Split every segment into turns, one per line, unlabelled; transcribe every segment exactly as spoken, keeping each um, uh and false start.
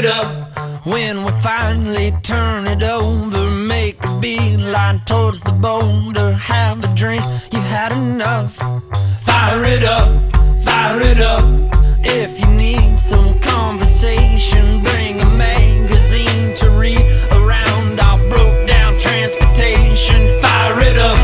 it up. When we finally turn it over, make a beeline towards the boulder. Have a drink, you've had enough. Fire it up, fire it up. If you need some conversation, bring a magazine to read around our broke down transportation. Fire it up.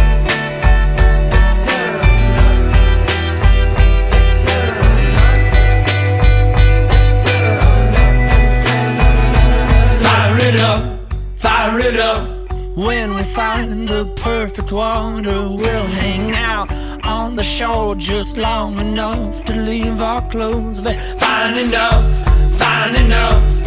Fire it up, fire it up. When we find the perfect water, we'll hang out on the shore just long enough to leave our clothes there. Fine enough, fine enough.